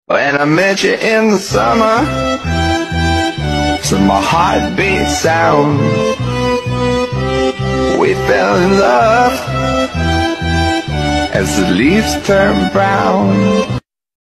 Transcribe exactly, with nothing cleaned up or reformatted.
When I met you in the summer, so my heart beat sound. We fell in love as the leaves turn brown.